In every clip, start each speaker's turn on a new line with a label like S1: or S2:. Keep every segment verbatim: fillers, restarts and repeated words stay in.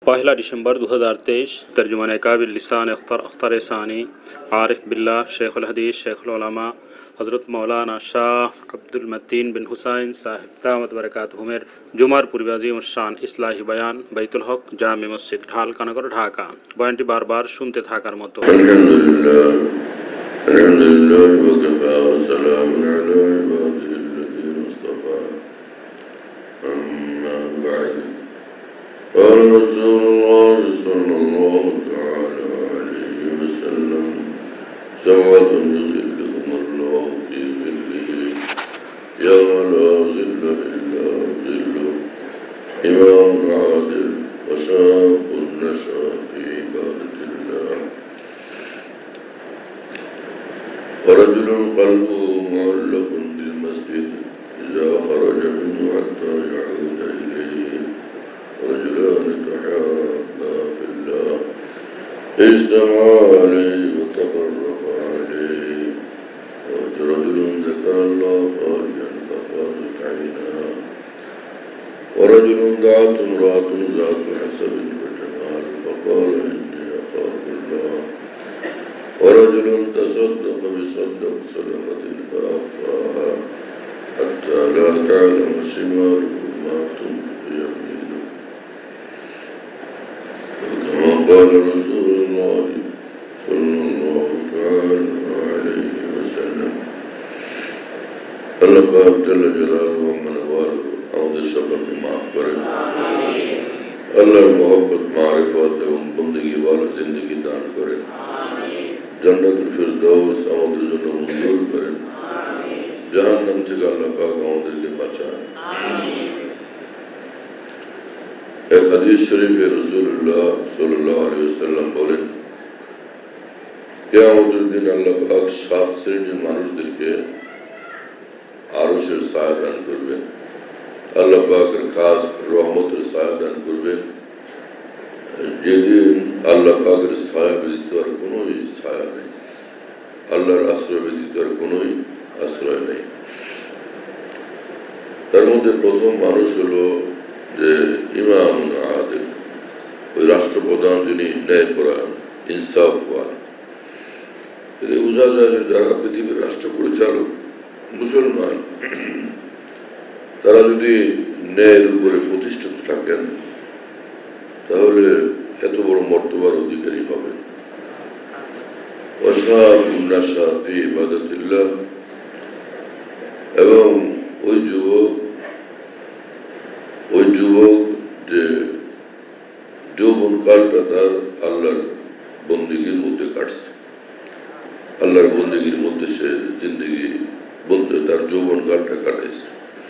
S1: पहला दिसंबर दो हज़ार तेईस तर्जुमान काबिल लिसान अख्तर अख्तर सानी आरिफ बिल्लाह शेखुल हदीस शेखुल उलमा हज़रत मौलाना शाह अब्दुल मतीन बिन हुसैन साहिब दामत बरकातुहू मेर जुमार पूर्व अजीम शान इस्लाही बयान बैतुल हक जामे मस्जिद ढालकानगर ढाका बयानটি बारबार শুনতে থাকার মতো।
S2: আলহামদুলিল্লাহ আলহামদুলিল্লাহ ওয়া কাফা ওয়া সালামুন আলা ইবাদিহিল্লাযীনা ইসতাফা আম্মা বা'দ قال رسول الله صلى الله تعالى عليه وسلم سبعة يظلهم الله في ظله يوم لا ظل إلا ظله إمام عادل وشاب نشأ في عبادة الله ورجل قلبه معلق بالمسجد إذا خرج منه حتى يعود إليه ورجلان تحابا في الله اجتمعا عليه وتفرقا عليه ورجل ذكر الله خاليا ففاضت عيناه ورجل دعته امرأة ذات حسب وجمال فقال إني أخاف الله ورجل تصدق بصدق صدقة فأخفاها حتى لا تعلم شماله ما تنفق يمينه وكما قال رسول الله صلى الله تعالى عليه وسلم الله পাক জল্ল জালালুহু ওয়া মানওয়ালুহু আমাদের সকলকে মাফ করেন, আল্লাহর মহব্বত মারিফত এবং বন্দেগী ওয়ালা জিন্দেগি দান করেন, জান্নাতুল ফিরদাউস আমাদের জন্য মঞ্জুর করেন, জাহান্নাম থেকে আল্লাহ পাক আমাদেরকে বাঁচান। এক হাদিস শরীফে রাসূলুল্লাহ সাল্লাল্লাহু আলাইহি ওয়াসাল্লাম বলেন, কিয়ামতের দিন আল্লাহ পাক সাত শ্রেণীর মানুষদেরকে আরশের ছায়া দান করবেন, আল্লাহ পাকের খাস রহমতের ছায়া দান করবেন, যেদিন আল্লাহ পাকের ছায়া ব্যতীত আর কোনোই ছায়া নেই, আল্লাহর আশ্রয় ব্যতীত আর কোনোই আশ্রয় নেই। তার মধ্যে প্রথম মানুষ হলো যে ইমাম আদিল, ওই রাষ্ট্রপ্রধান যিনি ন্যায়পরায়ণ ইনসাফওয়ান। এতে বোঝা যায় যে যারা পৃথিবীর রাষ্ট্র পরিচালক মুসলমান, তারা যদি ন্যায়ের উপরে প্রতিষ্ঠিত থাকেন তাহলে এত বড় মর্তবার অধিকারী হবেন। এবং ওই যুবক ওই যুবক যে যৌবন কালটা তার আল্লাহর বন্দেগীর মধ্যে কাটছে, আল্লাহর বন্দেগীর মধ্যে সে জিন্দগি বন্ধে তার যৌবন কালটা কাটাইছে।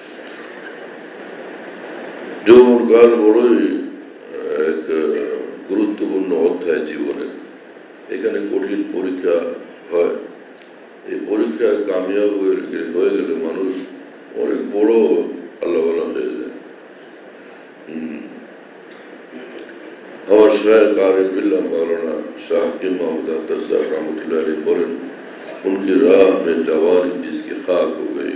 S2: যৌবন কাল বড়ই এক গুরুত্বপূর্ণ অধ্যায় জীবনের। এখানে কঠিন পরীক্ষা হয়, এই পরীক্ষায় কামিয়াব হয়ে হয়ে গেলে মানুষ অনেক বড় আল্লাহওয়ালা হয়ে যায়। আমার শায়েখ আরিফ বিল্লাহ মাওলানা শাহ হাকিম মোহাম্মদ আখতার সাহেব রহমতুল্লাহ আলাইহি বলেন, উনকি রাহ মে জওয়ানি জিসকি খাক হো গই,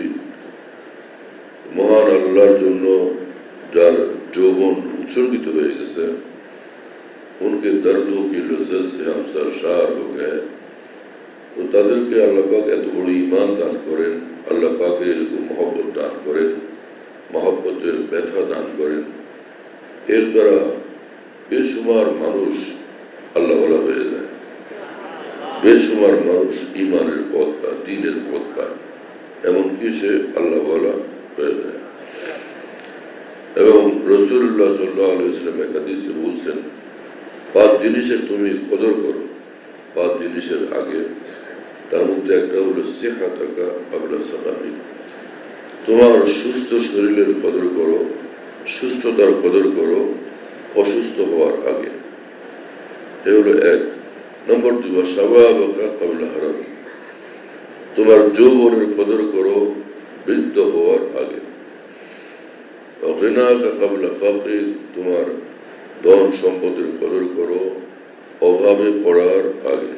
S2: মহান আল্লাহর জন্য যার যৌবন উৎসর্গিত হয়ে গেছে, উনকে দর্দোं की लज्जत से हम सरशार हो गए। তো তাদেরকে আল্লাহ পাক এত বড় ঈমান দান করেন, আল্লাহ পাক এরকম মহব্বত দান করেন, মহব্বতের ব্যথা দান করেন, এর দ্বারা বেশুমার মানুষ আল্লাহওয়ালা হয়ে যায়, বেশুমার মানুষ ঈমানের পথ পায়, দ্বীনের পথ পায়, এমনকি সে আল্লাহওয়ালা হয়ে যায়। এবং রাসূলুল্লাহ সাল্লাল্লাহু আলাইহি ওয়াসাল্লাম এক হাদিসে বলছেন, পাঁচ জিনিসের তুমি কদর করো পাঁচ জিনিসের আগে। তার মধ্যে একটা হলো সিহাতাকা ক্বাবলা সাকামি, তোমার সুস্থ শরীরের কদর করো, সুস্থতার কদর করো অসুস্থ হওয়ার আগে। এ হলো এক। নম্বর দুই, ওয়া শাবাবাকা ক্বাবলা হারামি, তোমার যৌবনের কদর করো বৃদ্ধ হওয়ার আগে। ওয়া গিনাকা ক্বাবলা ফাকরি, তোমার ধন সম্পদের কদর করো অভাবে পড়ার আগে।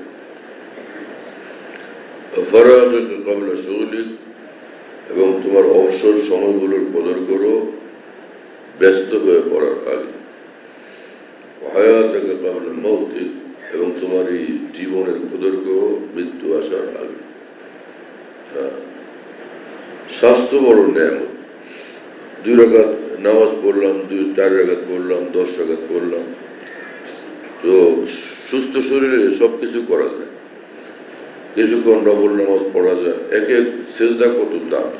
S2: ফারাগাকা ক্বাবলা শুগলিক, এবং তোমার অবসর সময়গুলোর কদর করো ব্যস্ত হয়ে পড়ার আগে। হায়াতাকা ক্বাবলা মাউতিক, এবং তোমার এই জীবনের ক্ষুদর্গ মৃত্যু আসার আগে। হ্যাঁ, স্বাস্থ্য বড় নেয়ামত। দুই রাকাত নামাজ পড়লাম, দুই চার রাকাত পড়লাম, দশ রাকাত পড়লাম, তো সুস্থ শরীরে সব কিছু করা যায়। কিছুক্ষণ নফল নামাজ পড়া যায়। এক এক সেজদা কত দাম,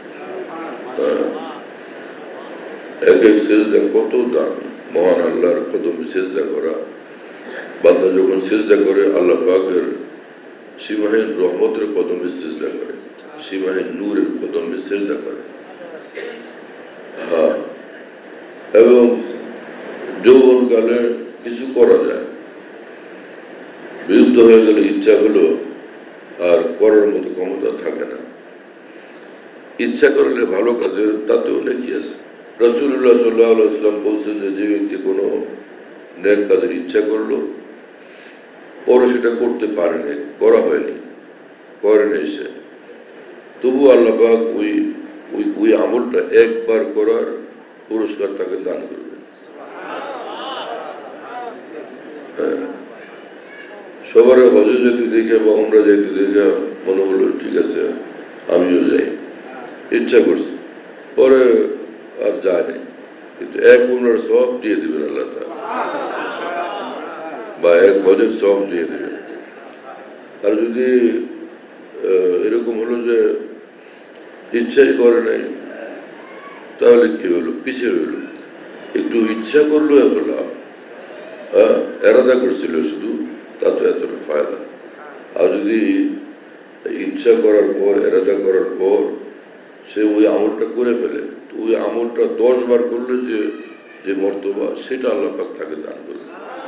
S2: এক এক সেজদা কত দাম। মহান আল্লাহর কদমে সেজদা করা, বান্দা যখন সেজদা করে আল্লাহ পাকের সীমাহীন রহমতের কদমে সেজদা করে, সীমাহীন নূরের কদমে সেজদা করে। হ্যাঁ, এবং যৌবনকালে কিছু করা যায়, বিরুদ্ধ হয়ে গেলে ইচ্ছা হলো আর করার মতো ক্ষমতা থাকে না। ইচ্ছা করলে ভালো কাজের তাতেও নেকি আছে। রাসূলুল্লাহ সাল্লাল্লাহু আলাইহি ওয়াসাল্লাম বলছেন যে যে ব্যক্তি কোনো নেক কাজের ইচ্ছা করলো, পরে সেটা করতে পারেনি, করা হয়নি, করে নেই সে, তবু আল্লাহ পাক ওই ওই ওই আমলটা একবার করার পুরস্কার তাকে দান করবে। হ্যাঁ, সবার হজে যেতে দেখে বা উমরা যেতে দেখে মনে হলো ঠিক আছে আমিও যাই, ইচ্ছা করছি, পরে আর যায় নাই, কিন্তু এক উমরার সব দিয়ে দিবেন আল্লাহ তাআলা, বা এক হজের সব দিয়ে দিবেন। আর যদি এরকম হলো যে ইচ্ছাই করে নাই, তাহলে কি হলো, পিছিয়ে রইল। একটু ইচ্ছা করলো এত লাভ, হ্যাঁ, এরাদা করছিল শুধু, তা তো এতটা ফায়দা। আর যদি ইচ্ছা করার পর, এরাদা করার পর সে ওই আমলটা করে ফেলে, তো ওই আমলটা দশ বার করলে যে যে মর্তবা, সেটা আল্লাহ পাক তাকে দান করবে।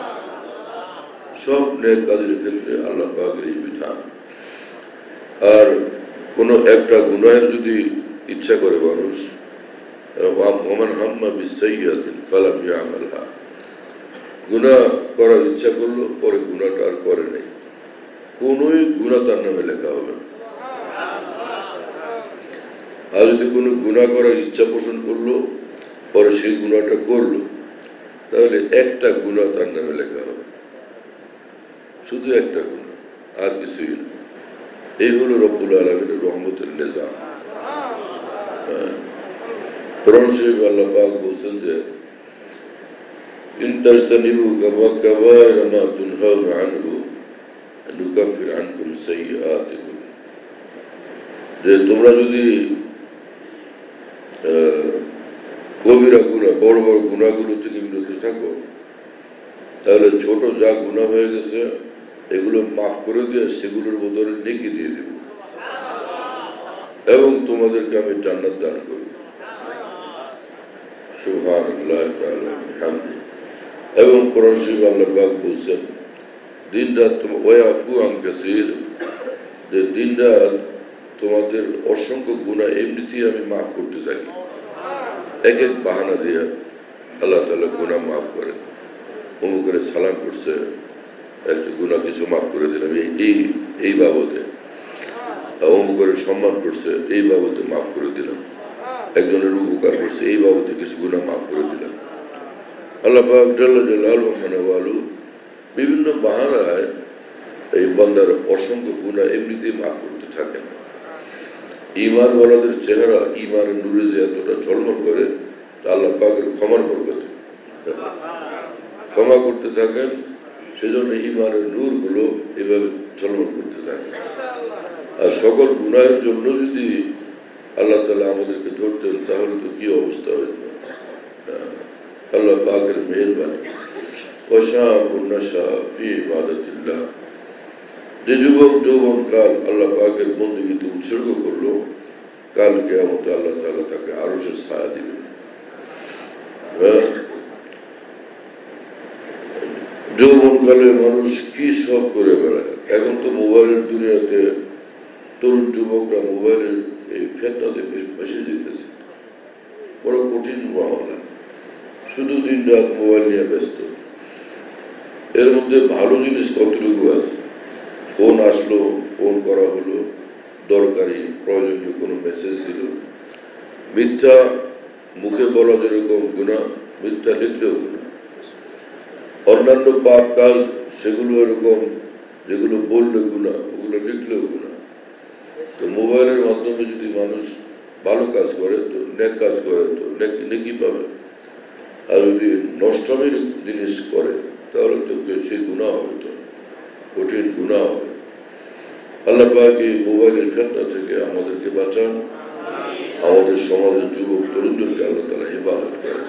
S2: সব নেক কাজের ক্ষেত্রে আল্লাহ পাকের এই বিধান। আর কোনো একটা গুনাহের যদি ইচ্ছা করে মানুষ, ওমান হাম্মা বিসাইয়্যাতিন ফালাম ইয়ামালহা, গুনাহ করার ইচ্ছা করলো, পরে গুনাহটা আর করে নাই, কোনোই গুনাহ তার নামে লেখা হবে না। আর যদি কোনো গুনাহ করার ইচ্ছা পোষণ করলো, পরে সেই গুনাহটা করলো, তাহলে একটা গুনাহ তার নামে লেখা হবে, শুধু একটা গুনাহ, আর কিছুই না। এই হলো রব্বুল আলামিনের রহমতের নিজাম। কোরআন শরীফ আল্লাহ পাক বলছেন যে ইন তাজতানিবু কাবায়রা মা তুনহাউনা আনহু নুকাফির আনকুম সাইয়্যাতিকুম, যে তোমরা যদি কবিরা গুনাহ, বড় বড় গুনাহগুলো থেকে বিরত থাকো, তাহলে ছোট যা গুনাহ হয়ে গেছে এগুলো মাফ করে দিয়ে সেগুলোর বদলে নেকি দিয়ে দেব, এবং তোমাদেরকে আমি জান্নাত দান করব। সুবহানাল্লাহ তাআলা বিহামদি। এবং কোরআন শরীফে আল্লাহ পাক বলছেন দিন রাত ওয়াফু আন কাসীর, যে দিন রাত তোমাদের অসংখ্য গুনাহ এমনিতেই আমি মাফ করতে থাকি। এক এক বাহানা দিয়ে আল্লাহ তাআলা গুনাহ মাফ করেন। অমুকের সালাম করছে, একটু গুনাহ কিছু মাফ করে দিলাম এই এই বাবদে, অমুকের সম্মান করছে এই বাবদে মাফ করে দিলাম, একজনের উপকার করছে এই বাবদে কিছু গুনাহ মাফ করে দিলাম। আল্লাহ পাক জাল্লা জালালুহু মানে ওয়ালু বিভিন্ন বাহানায় এই বান্দার অসংখ্য গুনাহ এমনিতেই মাফ করতে থাকেন। ঈমান ওয়ালাদের চেহারা ঈমানের নূরে যে এতটা ঝলমল করে, তা আল্লাহ পাকের ক্ষমার বরকতে ক্ষমা করতে থাকেন, সেজন্য ঈমানের নূর গুলো এভাবে ঝলমল করতে থাকে। আর সকল গুনাহের জন্য যদি আল্লাহ তাআলা আমাদেরকে ধরতেন, তাহলে তো কি অবস্থা হইত। আল্লাহ পাকের মেহেরবানি। যে যুবক যৌবন কাল আল্লাহ পাকের বন্দেগীতে উৎসর্গ করলো, কাল কিয়ামতে আল্লাহ তাআলা তাকে আরশের ছায়া দিবেন। যৌবনকালে মানুষ কি সব করে বেড়ায়। এখন তো মোবাইলের দুনিয়াতে তরুণ যুবকরা মোবাইলের এই ফেতনাতে বেশি যেতেছে, বড় কঠিন মামলা, শুধু দিন রাত মোবাইল নিয়ে ব্যস্ত। এর মধ্যে ভালো জিনিস কতটুকু আছে? ফোন আসলো, ফোন করা হলো, দরকারি প্রয়োজনীয় কোনো মেসেজ দিল। মিথ্যা মুখে বলা যেরকম গুনাহ, মিথ্যা লিখলেও গুনাহ। অন্যান্য পাপ কাজ সেগুলো এরকম যেগুলো বললে গুনাহ, ওগুলো লিখলেও গুনাহ। তো মোবাইলের মাধ্যমে যদি মানুষ ভালো কাজ করে তো নেক কাজ করে তো নেকি নেকি পাবে, আর যদি নষ্টমের জিনিস করে তাহলে তো সে গুনাহ হবে, তো কঠিন গুনাহ হবে। আল্লাহ পাক এই মোবাইলের ফিতনা থেকে আমাদেরকে বাঁচান, আমাদের সমাজের যুবক তরুণদেরকে আল্লাহ তাআলা হেফাজত করেন।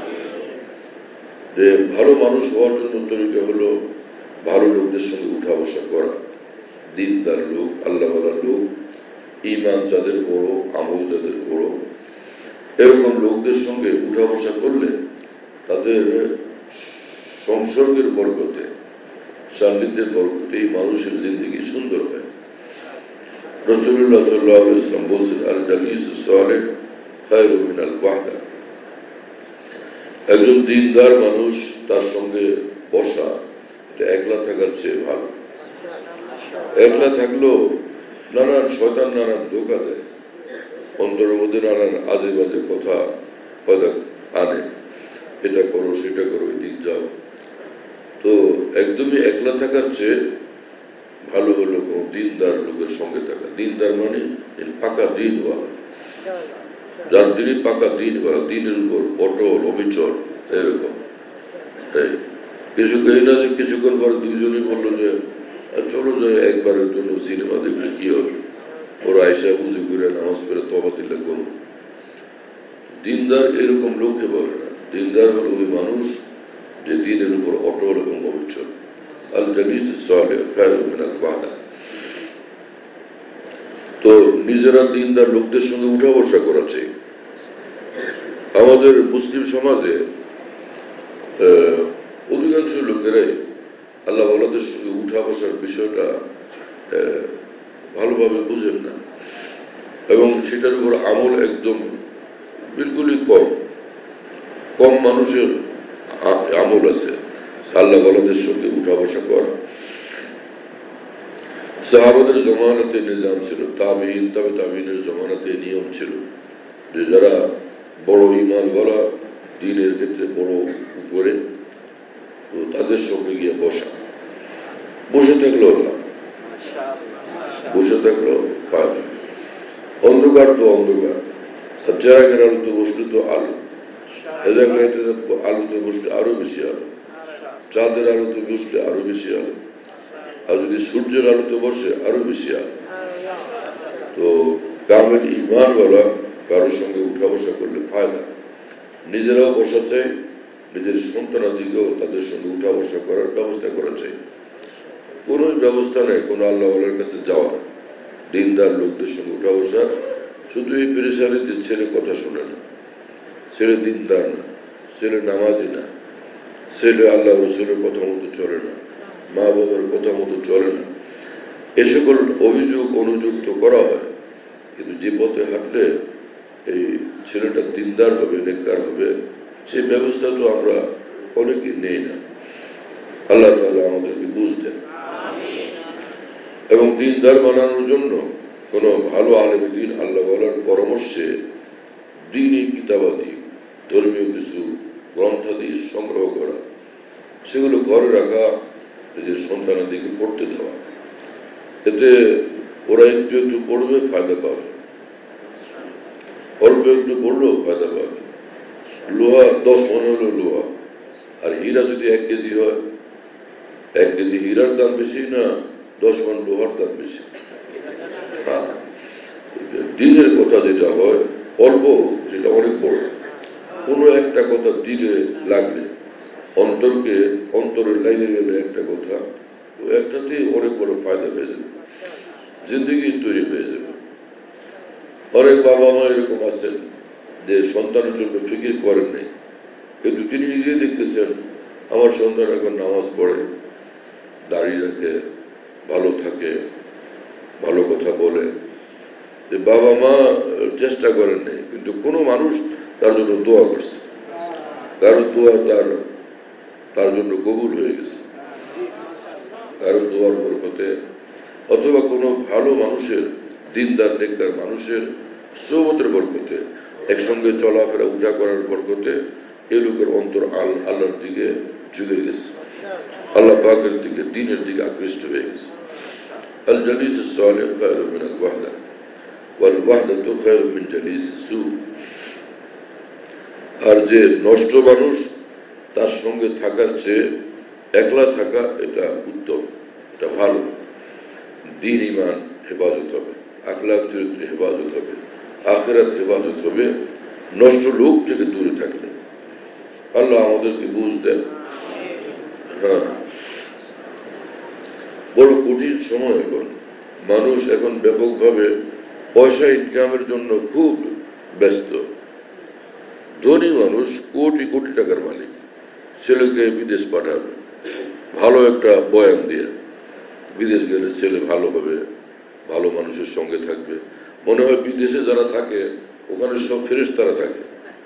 S2: যে ভালো মানুষ হওয়ার জন্য তরিকা হলো ভালো লোকদের সঙ্গে উঠা বসা করা, দিনদার লোক, আল্লাহওয়ালা লোক, ঈমান যাদের বড়, আমল যাদের বড়, এরকম লোকদের সঙ্গে উঠা বসা করলে তাদের সংসর্গের বরকতে, সান্নিধ্যের বরকতে এই মানুষের জিন্দেগি সুন্দর হয়। রাসূলুল্লাহ সাল্লাল্লাহু আলাইহি ওয়াসাল্লাম বলছেন, আল জালিসুস সালেহ খায়রুম মিনাল ওয়াহদা। একজন দিনদার মানুষ তার সঙ্গে বসা এটা একলা থাকার চেয়ে ভালো। একলা থাকলেও নানান শয়তান নানান ধোঁকা দেয়, অন্তরের মধ্যে নানান আজে বাজে কথা পয়দা আনে, এটা করো সেটা করো এদিক যাও। তো একদমই একলা থাকার চেয়ে ভালো হলো কোনো দিনদার লোকের সঙ্গে থাকা। দিনদার মানে পাকা দিন হওয়া, যার দিনই পাকা দিন হওয়া, দিনের উপর অটল অবিচল এরকম। তাই কিছু এই না যে কিছুক্ষণ পর দুইজনই বললো যে চলো যে একবারের জন্য সিনেমা দেখলে কি হবে, ওরা আয়সা উজু করে নামাজ করে তওবা দিলে করবো। দিনদার এরকম লোককে বলে না। দিনদার হলো ওই মানুষ যে দিনের উপর অটল এবং অবিচল। আল জালিসুস সালেহ খায়রুম মিনাল ওয়াহদা। তো নিজেরা দিনদার লোকদের সঙ্গে উঠা বসা করা চাই। আমাদের মুসলিম সমাজে অধিকাংশ লোকেরাই আল্লাহ ওয়ালাদের সঙ্গে উঠা বসার বিষয়টা ভালোভাবে বুঝেন না, এবং সেটার উপর আমল একদম বিলকুলই কম কম মানুষের আমল আছে আল্লাহ ওয়ালাদের সঙ্গে উঠা বসা করা। সাহাবাদের জমানাতে নিজাম ছিল, তাবিঈন তবে তাবিঈনের জমানাতে নিয়ম ছিল যে যারা বড় ঈমানওয়ালা, দ্বীনের ক্ষেত্রে বড় উপরে, তো তাদের সঙ্গে গিয়ে বসা। বসে থাকলো না, বসে থাকলো ফায়দা। অন্ধকার তো অন্ধকার, আর চেরাগের আলোতে বসলে তো আলো, আলোতে বসলে আরো বেশি আলো, চাঁদের আলোতে বসলে আরো বেশি আলো, আর যদি সূর্যের আলোতে বসে আরো বেশি আলো। তো কামেল ঈমানওয়ালা কারোর সঙ্গে উঠা বসা করলে ফায়দা। নিজেরাও বসা চাই, নিজের সন্তানাদিকেও তাদের সঙ্গে উঠা বসা করার ব্যবস্থা করা চাই। কোন ব্যবস্থা নেই কোনো আল্লাহওয়ালার কাছে যাওয়ার, দিনদার লোকদের সঙ্গে উঠা বসার। শুধু এই পেরেশানিতে ছেলে কথা শোনে না, ছেলে দিনদার না, ছেলে নামাজি না, ছেলে আল্লাহ রসুলের কথা মতো চলে না, মা বাবার কথা মতো চলে না, এ সকল অভিযোগ অনুযুক্ত করা হয়। কিন্তু যে পথে হাঁটলে এই ছেলেটা দিনদার হবে, নেককার হবে, সেই ব্যবস্থা তো আমরা অনেকেই নেই না। আল্লাহ তাআলা আমাদেরকে বুঝ দেন। এবং দিনদার বানানোর জন্য কোনো ভালো আলেমে দ্বীন আল্লাহ ওয়ালার পরামর্শে দ্বীনি কিতাবাদি, ধর্মীয় কিছু গ্রন্থাদি সংগ্রহ করা, সেগুলো ঘরে রাখা, নিজের সন্তানাদিকে পড়তে দেওয়া। এতে ওরা একটু একটু পড়বে, ফায়দা পাবে। অল্প একটু পড়লেও ফায়দা পাবে। লোহা দশ মনে হলো লোহা, আর হীরা যদি এক কেজি হয়, এক কেজি হীরার দাম বেশি না দশ মন লোহার দাম বেশি? হ্যাঁ, দিনের কথা যেটা হয় অল্প, সেটা অনেক বড়। কোনো একটা কথা দিলে লাগলে, অন্তরকে অন্তরের লাইনে গেলে একটা কথা, তো একটাতেই অনেক বড় ফায়দা পেয়ে যাবে, জিন্দগি তৈরি হয়ে যাবে। অনেক বাবা মা এরকম আছেন যে সন্তানের জন্য ফিকির করেন নাই, কিন্তু তিনি নিজেই দেখতেছেন আমার সন্তান এখন নামাজ পড়ে, দাড়ি রাখে, ভালো থাকে, ভালো কথা বলে। যে বাবা মা চেষ্টা করেন নাই, কিন্তু কোনো মানুষ তার জন্য দোয়া করছে, কারো দোয়া তার তার জন্য কবুল হয়ে গেছে, কারো দোয়ার বরকতে, অথবা কোনো ভালো মানুষের, দিনদার নেককার মানুষের সোহবতের বরকতে, একসঙ্গে চলাফেরা উঠা করার বরকতে এই লোকের অন্তর আল আল্লাহর দিকে ঝুঁকে গেছে। আল্লাহ পাকের দিকে, দ্বীনের দিকে আকৃষ্ট হয়ে গেছে। আল জালিস সালেহ খায়রু মিন আল ওয়াহদা ওয়াল ওয়াহদাতু খায়রু মিন জালিস সু। আর যে নষ্ট মানুষ, তার সঙ্গে থাকার চেয়ে একলা থাকা এটা উত্তম, এটা ভালো। দ্বীন ঈমান হেফাজত হবে, আখলাক চরিত্র হেফাজত হবে, আখিরাত হেফাজত হবে নষ্ট লোক থেকে দূরে থাকলে। আল্লাহ আমাদেরকে বুঝ দেন। হ্যাঁ, বড় কঠিন সময় এখন। মানুষ এখন ব্যাপকভাবে পয়সা ইনকামের জন্য খুব ব্যস্ত। ধনী মানুষ কোটি কোটি টাকার মালিক, ছেলেকে বিদেশ পাঠাবে ভালো একটা বয়ান দিয়ে। বিদেশ গেলে ছেলে ভালো হবে, ভালো মানুষের সঙ্গে থাকবে। মনে হয় বিদেশে যারা থাকে ওখানে সব ফেরেশতারা থাকে।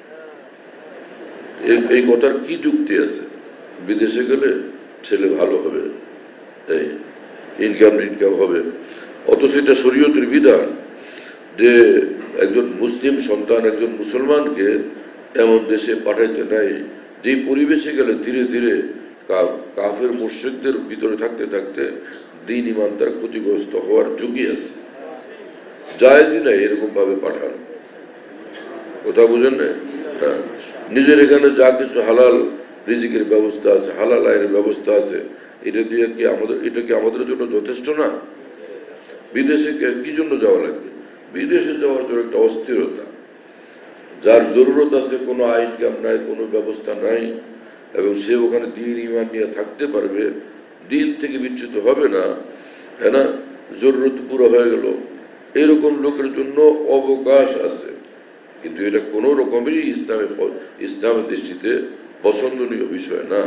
S2: এই কথার কি যুক্তি আছে? বিদেশে গেলে ছেলে ভালো হবে, এই ইনকাম ইনকাম হবে। অথচ এটা শরীয়তের বিধান যে একজন মুসলিম সন্তান একজন মুসলমানকে এমন দেশে পাঠাইতে নাই যে পরিবেশে গেলে ধীরে ধীরে কাফের মুশরিকদের ভিতরে থাকতে থাকতে দ্বীন ঈমান তার ক্ষতিগ্রস্ত হওয়ার ঝুঁকি আছে। জায়েজই নাই এরকম ভাবে পাঠানো। কথা বুঝেন না? হ্যাঁ, নিজের এখানে যা কিছু হালাল রিজিকের ব্যবস্থা আছে, হালাল আয়ের ব্যবস্থা আছে, এটা দিয়ে কি আমাদের এটা কি আমাদের জন্য যথেষ্ট না? বিদেশে কি জন্য যাওয়া লাগবে? বিদেশে যাওয়ার জন্য একটা অস্থিরতা, যার জরুরত আছে, কোনো আইন কাম নাই, কোনো ব্যবস্থা নাই, এবং সে ওখানে দ্বীন ঈমান নিয়ে থাকতে পারবে, দিন থেকে বিচ্যুত হবে না, হ্যাঁ না, জরুরত পুরো হয়ে গেল, এরকম লোকের জন্য অবকাশ আছে। কিন্তু এটা কোনো রকমেরই ইসলামের ইসলামের দৃষ্টিতে পছন্দনীয় বিষয় না।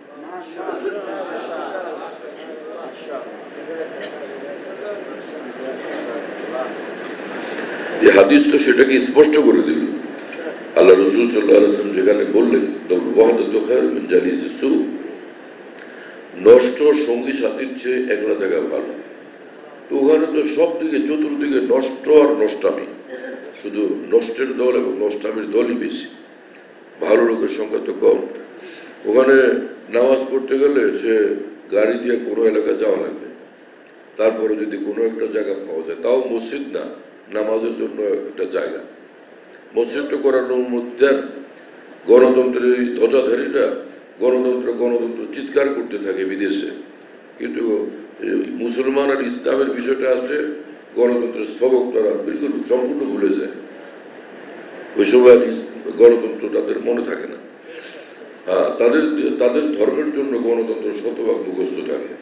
S2: এই হাদিস তো সেটাকে স্পষ্ট করে দিল। আল্লাহ রাসূল সাল্লাল্লাহু আলাইহি ওয়াসাল্লাম যেখানে বললেন ওয়াহদাতু খায়রু মিন জালিসি সু, নষ্ট সঙ্গী সাথীর চেয়ে একলা থাকা ভালো। তো ওখানে তো সব দিকে চতুর্দিকে নষ্ট আর নষ্টামি, শুধু নষ্টের দল এবং নষ্টামির দলই বেশি, ভালো লোকের সংখ্যা তো কম। ওখানে নামাজ পড়তে গেলে সে গাড়ি দিয়ে কোনো এলাকায় যাওয়া লাগবে, তারপরে যদি কোনো একটা জায়গা পাওয়া যায়, তাও মসজিদ না, নামাজের জন্য একটা জায়গা, মসজিদটা করার অনুমতি দেন। গণতন্ত্রের ধ্বজাধারীরা গণতন্ত্র গণতন্ত্র চিৎকার করতে থাকে বিদেশে, কিন্তু মুসলমান আর ইসলামের বিষয়টা আসলে গণতন্ত্রের সবক তারা বিলকুল সম্পূর্ণ ভুলে যায়। ওই সময় গণতন্ত্র তাদের মনে থাকে না। তাদের তাদের ধর্মের জন্য গণতন্ত্র শতভাগ মুখস্থ থাকে।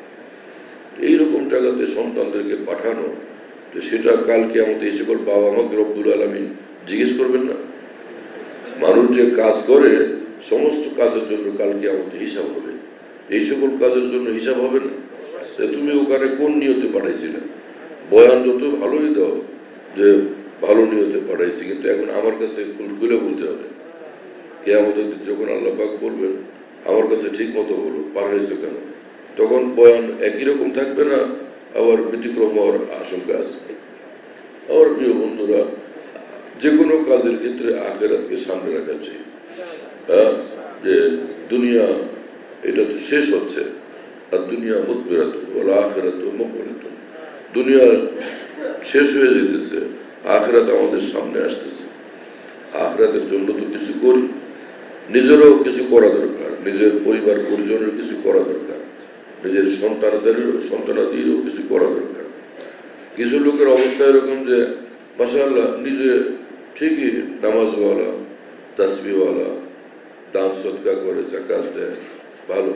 S2: এইরকম জায়গাতে সন্তানদেরকে পাঠানো, সেটা কালকে আমাদের এই সকল বাবা আমাকে রব্বুল আলামিন জিজ্ঞেস করবেন না? মানুষ যে কাজ করে সমস্ত কাজের জন্য কালকে আমাদের হিসাব হবে, এই সকল কাজের জন্য হিসাব হবে না? তুমি ওখানে কোন নিয়তে পাঠাইছিলে? বয়ান যত ভালোই দাও যে ভালো নিয়তে পাঠাইছি, কিন্তু এখন আমার কাছে খুলে বলতে হবে। কে আমাদের যখন আল্লাহ পাক বলবেন আমার কাছে ঠিক মতো বলো পাঠাইছো কেন, তখন বয়ান একই রকম থাকবে না, আবার ব্যতিক্রম হওয়ার আশঙ্কা আছে। আমার প্রিয় বন্ধুরা, যে কোনো কাজের ক্ষেত্রে আখিরাতকে সামনে রাখা চাই। হ্যাঁ, যে দুনিয়া এটা তো শেষ হচ্ছে, আর দুনিয়া মুদবিরাতুন ওয়াল আখিরাতু মুকবিলাতুন। দুনিয়া শেষ হয়ে যেতেছে, আখিরাত আমাদের সামনে আসতেছে। আখিরাতের জন্য তো কিছু করি, নিজেরও কিছু করা দরকার, নিজের পরিবার পরিজনের কিছু করা দরকার, নিজের সন্তানদেরও সন্তানাদিরও কিছু করা দরকার। কিছু লোকের অবস্থা এরকম যে মাশাআল্লাহ নিজে ঠিকই নামাজওয়ালা, তাসবিহওয়ালা, দান সদকা করে, যাকাত দেয়, ভালো,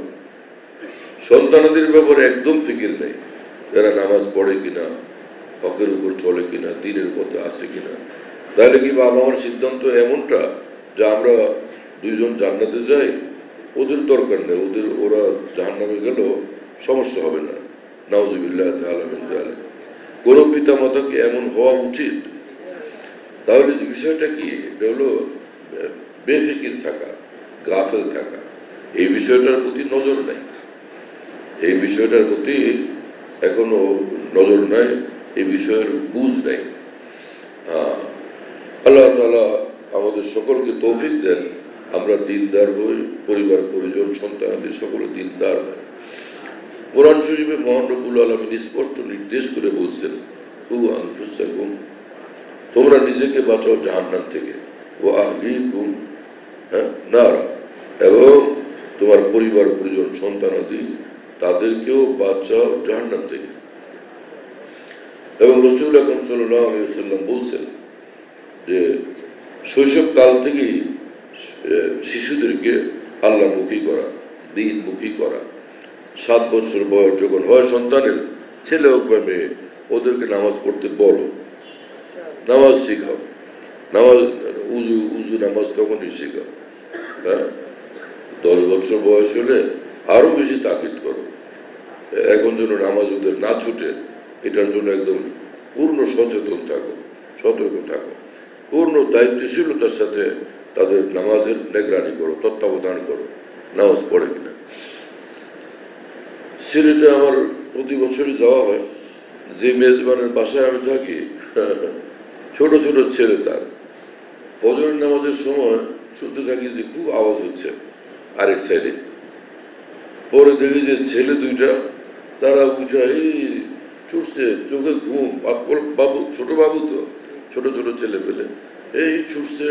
S2: সন্তানাদের ব্যাপারে একদম ফিকির নেই, এরা নামাজ পড়ে কিনা, হকের উপর চলে কিনা, দ্বীনের পথে আছে কিনা। তাহলে কি বাবা আমার সিদ্ধান্ত এমনটা যে আমরা দুইজন জান্নাতে যাই, ওদের দরকার নেই, ওদের ওরা জাহান্নামে গেলেও সমস্যা হবে না, নাউজুবিল্লাহ তাআলা মিন যালিক। কোন পিতা মাতা কি এমন হওয়া উচিত? তাহলে বিষয়টা কি? এটা হলো বেফিকির থাকা, গাফেল থাকা, এই বিষয়টার প্রতি নজর নাই, এই বিষয়টার প্রতি এখনো নজর নাই, এই বিষয়ের বুঝ নাই। আল্লাহ তাআলা আমাদের সকলকে তৌফিক দেন আমরা দিনদার হই, পরিবার পরিজন সন্তানাদি সকলে দিনদার হয়। কোরআন শরীফে মহান রব্বুল আলামিন স্পষ্ট নির্দেশ করে বলছেন, কু আনফুসাকুম, তোমরা নিজেকে বাঁচাও জাহান্নাম থেকে, ও আহলিকুম নারা, এবং তোমার পরিবার পরিজন সন্তানাদি তাদেরকেও বাঁচাও জাহান্নাম থেকে। এবং রাসূল আকরাম সাল্লাল্লাহু আলাইহি ওয়াসাল্লাম বলছেন যে শৈশবকাল থেকেই শিশুদেরকে আল্লাহমুখী করা, দ্বীনমুখী করা। সাত বছর বয়স যখন হয় সন্তানের, ছেলে হোক বা মেয়ে, ওদেরকে নামাজ পড়তে বলো, নামাজ শিখাও। নামাজ উজু উজু নামাজ তখনই শিখাও। হ্যাঁ, দশ বছর বয়স হলে আরো বেশি তাকিদ করো, এখন যেন নামাজ ওদের না ছুটে, এটার জন্য একদম পূর্ণ সচেতন থাকো, সতর্ক থাকো। পূর্ণ দায়িত্বশীলতার সাথে তাদের নামাজের নিগরানি করো, তত্ত্বাবধান করো, নামাজ পড়ে কিনা। সিলেটে আমার প্রতি বছরই যাওয়া হয়। যে মেজবানের বাসায় আমি থাকি, ছোট ছোট ছেলে, তার ফজরের নামাজের সময় শুনতে থাকি যে খুব আওয়াজ হচ্ছে আরেক সাইডে। পরে দেখি যে ছেলে দুইটা, তারা উঠা এই ছুটছে, চোখে ঘুম, বাবু, ছোট বাবু তো, ছোট ছোট ছেলে পেলে, এই ছুটছে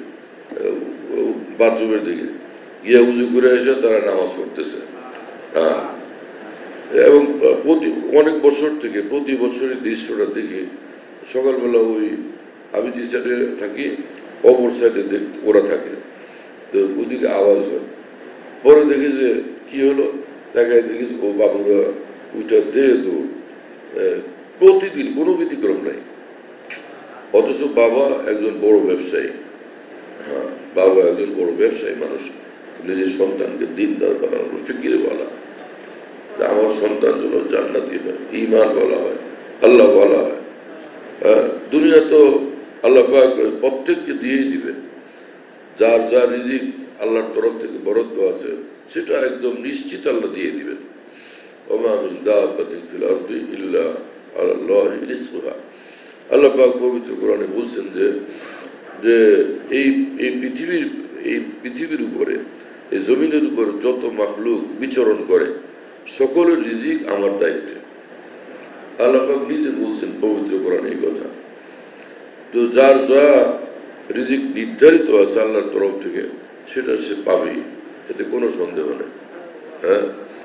S2: বাথরুমের দিকে গিয়ে উজু করে এসে তারা নামাজ পড়তেছে। হ্যাঁ, এবং প্রতি অনেক বছর থেকে প্রতি বছরই দৃশ্যটা দেখি। সকালবেলা ওই আমি যে সাইডে থাকি, অপর সাইডে দেখ ওরা থাকে, তো ওদিকে আওয়াজ হয়। পরে দেখি যে কি হলো, তাকে দেখি ও বাবুরা ওইটা দিয়ে তো প্রতিদিন কোনো ব্যতিক্রম নাই। অথচ বাবা একজন বড় ব্যবসায়ী, হ্যাঁ, বাবা একজন বড় ব্যবসায়ী মানুষ, নিজের সন্তানকে দিনদার বানানোর ফিকিরে বলা, আমার সন্তান যেন জান্নাতি হয়, ঈমান বলা হয়, আল্লাহ বলা হয়। হ্যাঁ, দুনিয়া তো আল্লাহ পাক প্রত্যেককে দিয়েই দিবেন। যার যা রিজিক আল্লাহর তরফ থেকে বরাদ্দ আছে সেটা একদম নিশ্চিত আল্লাহ দিয়ে দিবেন। ওমা মিন দাব্বাতিন ফিল আরদি ইল্লা আলাল্লাহি রিজকুহা। আল্লাহ পাক পবিত্র কোরআনে বলছেন যে যে এই এই পৃথিবীর এই পৃথিবীর উপরে, এই জমিনের উপর যত মাখলুক বিচরণ করে, সকলের রিজিক আমার দায়িত্বে। আল্লাহ পাক নিজে বলছেন পবিত্র কোরআনে এই কথা। তো যার যা রিজিক নির্ধারিত আছে আল্লাহর তরফ থেকে, সেটা সে পাবেই, এতে কোনো সন্দেহ নেই। হ্যাঁ,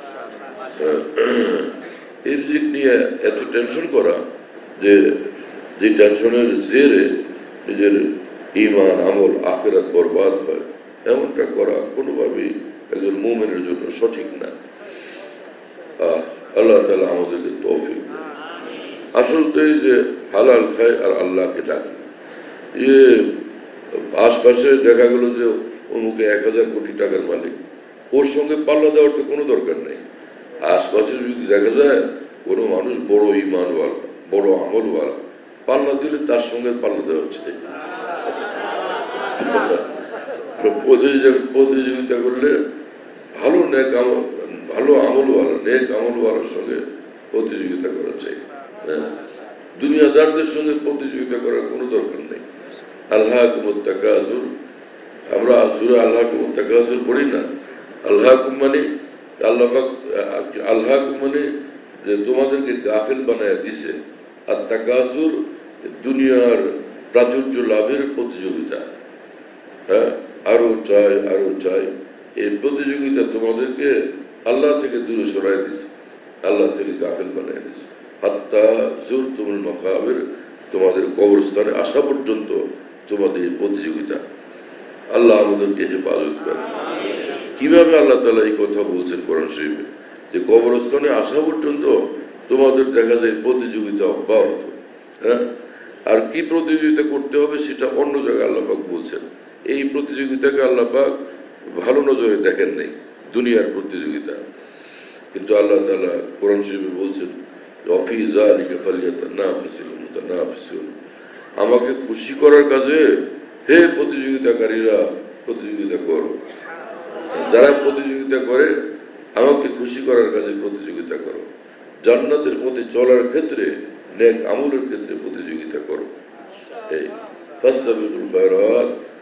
S2: এই রিজিক নিয়ে এত টেনশন করা, যে যে টেনশনের জেরে নিজের ঈমান, আমল, আখিরাত বরবাদ হয়, এমনটা করা কোনোভাবেই একজন মুমিনের জন্য সঠিক না। আল্লাহ তাআলা আমাদেরকে তৌফিক দেয়। আসলতেই যে হালাল খায় আর আল্লাহকে ডাকে। এ আশপাশে দেখা গেল যে অমুকে এক হাজার কোটি টাকার মালিক, ওর সঙ্গে পাল্লা দেওয়ার তো কোনো দরকার নেই। আশপাশে যদি দেখা যায় কোনো মানুষ বড় ঈমানওয়ালা, বড় আমলওয়ালা, পাল্লা দিলে তার সঙ্গে পাল্লা দেওয়া হচ্ছে। প্রতিযোগিতা করলে ভালো নেক আমল, ভালো আমলওয়ালা, নেক আমলওয়ালার সঙ্গে প্রতিযোগিতা করা চাই। দুনিয়াদারদের সঙ্গে প্রতিযোগিতা করার কোনো দরকার নেই। আল্লাহকুমুত তাকাসুর, আমরা সূরা আল্লাহকুমুত তাকাসুর পড়ি না? আল্লাহকুম মানে আল্লাহ পাক, আল্লাহকুম মানে যে তোমাদেরকে গাফিল বানায় দিছে, আর তাকাসুর দুনিয়ার প্রাচুর্য লাভের প্রতিযোগিতা। হ্যাঁ, আরো চাই আরো চাই, এই প্রতিযোগিতা তোমাদেরকে আল্লাহ থেকে দূরে সরাই দিছে, আল্লাহ থেকে গাফিল বানায় দিছে। হাত্তা যুরতুমুল মাকাবির, তোমাদের কবরস্থানে আসা পর্যন্ত তোমাদের এই প্রতিযোগিতা। আল্লাহ আমাদেরকে হেফাজত করেন। কিভাবে আল্লাহ তাআলা এই কথা বলছেন কোরআন শরীফে, যে কবরস্থানে আসা পর্যন্ত তোমাদের দেখা যায় প্রতিযোগিতা অব্যাহত। হ্যাঁ, আর কি প্রতিযোগিতা করতে হবে সেটা অন্য জায়গায় আল্লাহ পাক বলছেন। এই প্রতিযোগিতাকে আল্লাহ পাক ভালো নজরে দেখেন নাই, দুনিয়ার প্রতিযোগিতা। কিন্তু আল্লাহ তাআলা কোরআন শরীফে বলছেন, ফি যালিকা ফালইয়াতানাফাসিল মুতানাফিসুন, আমাকে খুশি করার কাজে হে প্রতিযোগিতাকারীরা প্রতিযোগিতা করো। যারা প্রতিযোগিতা করে আমাকে খুশি করার কাজে প্রতিযোগিতা করো। জান্নাতের পথে চলার ক্ষেত্রে, নেক আমলের ক্ষেত্রে প্রতিযোগিতা করো। এই ফাসতাবিকুল খায়রাত,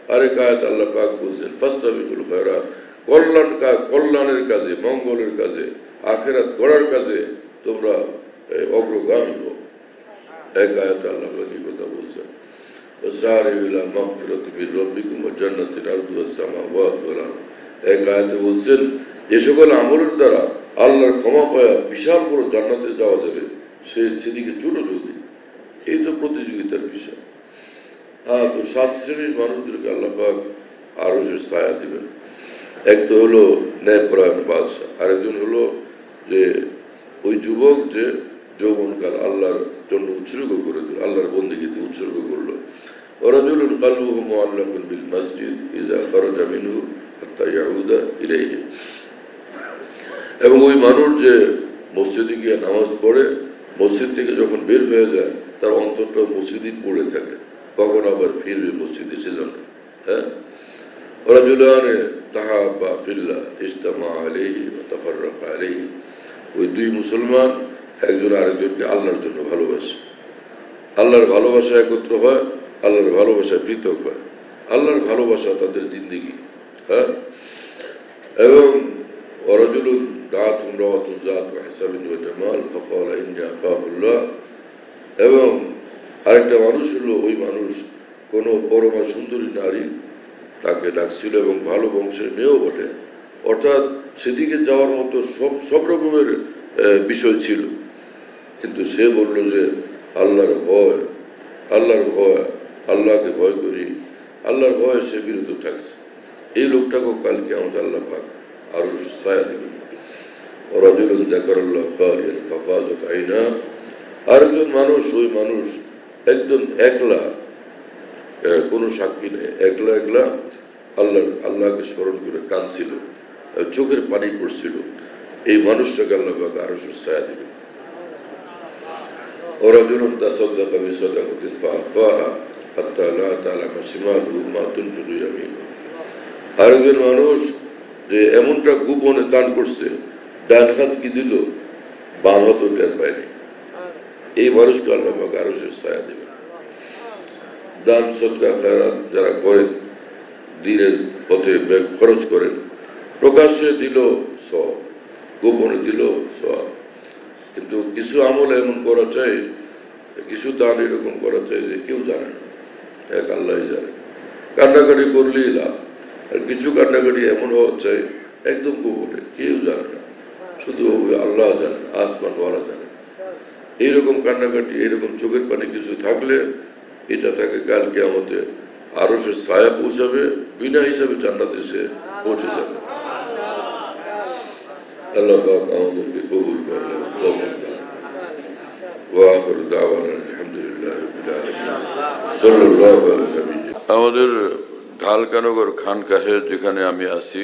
S2: আরেক আয়াত আল্লাহ পাক বলছেন ফাস্তাবিকুল খায়রাত, কল্যাণ কাজ, কল্যাণের কাজে, মঙ্গলের কাজে, আখিরাত গড়ার কাজে তোমরা অগ্রগামী হও। এক আয়াত আল্লাহ পাক এই কথা বলছেন ওয়াসারিউ ইলা মাগফিরাতি মির রাব্বিকুম ওয়া জান্নাতিন আরদুহা আস-সামাওয়াতু ওয়াল আরদ। এক আয়াতে বলছেন যে সকল আমলের দ্বারা আল্লাহর ক্ষমা পাওয়া বিশাল বড় জান্নাতে যাওয়া যাবে, সে সেদিকে ছোট জলদি। এই তো প্রতিযোগিতার বিষয়। হ্যাঁ, তো সাত শ্রেণীর মানুষদেরকে আল্লাহ পাক আরো সে ছায়া দিবেন। এক তো হলো ন্যায়পরায়ণ বাদশাহ, আরেকজন হলো যে ওই যুবক যে যৌবনকাল আল্লাহর জন্য উৎসর্গ করে দিল, আল্লাহর বন্দেগীতে উৎসর্গ করলো। ওয়ারাজুলুন কলবুহু মুআল্লাকুন বিল মসজিদ ইযা খারাজা মিনহু হাত্তা ইয়াউদা ইলাইহি। এবং ওই মানুষ যে মসজিদে গিয়ে নামাজ পড়ে, মসজিদ থেকে যখন বের হয়ে যায় তার অন্তরটা মসজিদই পড়ে থাকে, কখন আবার ফিরবে মসজিদে সেজন্য। হ্যাঁ, রাজুলানে তাহাব্বা ফিল্লাহ ইজতামা আলাইহি ওয়া তাফাররাকা আলাইহি। ওই দুই মুসলমান একজন আরেকজনকে আল্লাহর জন্য ভালোবাসে, আল্লাহর ভালোবাসা একত্র হয়, আল্লাহর ভালোবাসা পৃথক হয়, আল্লাহর ভালোবাসা তাদের জিন্দেগি। হ্যাঁ, এবং ওয়ারাজুলুন দাআত ইমরাআতুন যাতু হিসাবিন ওয়া জামাল ফাকালা ইন্নী আখাফুল্লাহ। এবং আরেকটা মানুষ হলো ওই মানুষ কোনো পরমা সুন্দরী নারী তাকে ডাকছিল এবং ভালো বংশের মেয়েও বটে, অর্থাৎ সেদিকে যাওয়ার মতো সব সব রকমের বিষয় ছিল, কিন্তু সে বলল যে আল্লাহর ভয়, আল্লাহর ভয়, আল্লাহকে ভয় করি, আল্লাহর ভয়ে সে বিরত থাকছে। এই লোকটাকেও কালকে আমাদের আল্লাহ পাক আরো ছায়া দেবেন। রাজুলুন যাকারাল্লাহ খালিয়ান ফাফাযাত আইনা। আরেকজন মানুষ, ওই মানুষ একদম একলা, কোনো সাক্ষী নেই, একলা একলা আল্লাহ আল্লাহকে স্মরণ করে কাঁদছিল, চোখের পানি পড়ছিল। এই মানুষটাকে আল্লাহ পাক আরো ছায়া দিবেন। ওরাজুলুন তাসাদ্দাকা বিসাদাকাতিন ফাআখাহা হাত্তা লা তা'লামা শিমালুহু মা তুনফিকু ইয়ামিনুহু। আরেকজন মানুষ যে এমনটা গোপনে দান করছে, ডান হাত কি দিল বাম হাতও টের পায়নি। এই মানুষকে আল্লাহ পাক আরো ছায়া দিবেন। দান সদকা খায়রাত যারা করেন, দ্বীনের পথে ব্যয় খরচ করেন, প্রকাশ্যে দিল সওয়াব, গোপনে দিল সওয়াব। কিন্তু কিছু আমল এমন করা চাই, কিছু দান এরকম করা চাই যে কেউ জানে না, এক আল্লাহই জানে। কান্নাকাটি করলেই লাভ। আর কিছু কান্নাকাটি এমন হওয়া চাই একদম গোপনে, কেউ জানে না, শুধু আল্লাহ জানে, আসমান ওয়ালা জানে। এইরকম কান্নাকাটি, এইরকম চোখের পানি কিছু থাকলে এটা তাকে কালকে আমাদের আরো সে ছায়া পৌঁছাবে, বিনা হিসাবে জান্নাতে সে পৌঁছে যাবে। আল্লাহ পাক আমাদেরকে কবুল করলেন। আমাদের ঢালকানগর খানকাহে যেখানে আমি আছি,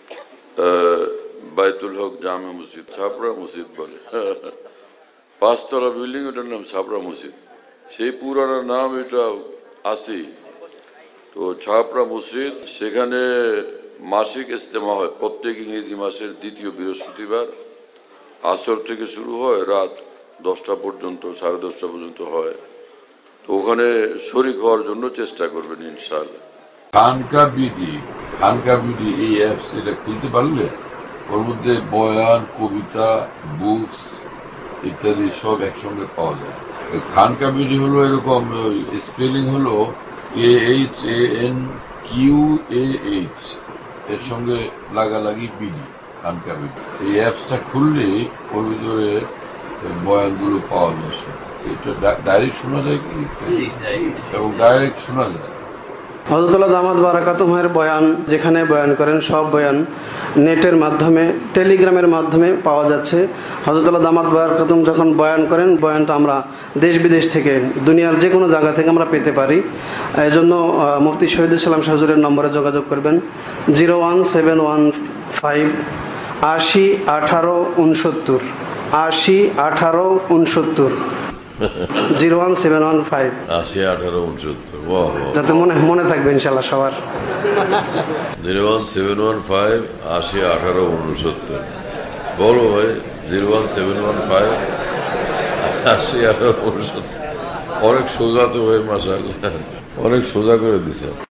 S2: বাইতুল হক জামে মসজিদ, ছাপড়া মসজিদ বলে, পাঁচতলা বিল্ডিং, ওটার নাম ছাপড়া মসজিদ। সেই পুরানো নাম এটা আছে। তো ছাপড়া মসজিদ, সেখানে মাসিক ইজতেমা হয় প্রত্যেক ইংরেজি মাসের দ্বিতীয় বৃহস্পতিবার। আসর থেকে শুরু হয়, রাত দশটা পর্যন্ত, সাড়ে দশটা পর্যন্ত হয়। তো ওখানে শরীক হওয়ার জন্য চেষ্টা করবেন ইনশাআল্লাহ। খানকা বিডি, খানকা বিডি এই অ্যাপস, এটা খুলতে পারলে ওর মধ্যে বয়ান, কবিতা, বুকস ইত্যাদি সব একসঙ্গে পাওয়া যায়। খানকা বিডি হলো এরকম, স্পেলিং হলো A H A N Q A H, এর সঙ্গে লাগালাগি বিডি, খানকা বিডি। এই অ্যাপসটা খুললে ওর ভিতরে বয়ানগুলো পাওয়া যায়। এটা ডাইরেক্ট শোনা যায় কি, এবং ডাইরেক্ট শোনা যায়।
S3: হযরতুল্লাহ দামাত বারাকাতুহুর বয়ান যেখানে বয়ান করেন, সব বয়ান নেটের মাধ্যমে, টেলিগ্রামের মাধ্যমে পাওয়া যাচ্ছে। হযরতুল্লাহ দামাত বারাকাতুহু যখন বয়ান করেন, বয়ানটা আমরা দেশ বিদেশ থেকে, দুনিয়ার যে কোনো জায়গা থেকে আমরা পেতে পারি। এই জন্য মুফতি শহীদুল ইসলাম হুজুরের নম্বরে যোগাযোগ করবেন, zero one seven one five আশি আঠারো উনসত্তর, আশি আঠারো উনসত্তর, zero one seven one five
S2: আশি আঠারো উনসত্তর,
S3: যাতে মনে মনে থাকবে ইনশাল্লাহ সবার।
S2: Zero one seven one five আশি আঠারো উনসত্তর। বলো ভাই, zero one seven one five আশি আঠারো উনসত্তর। অনেক সোজা তো ভাই, মাশাআল্লাহ, অনেক সোজা করে দিছে।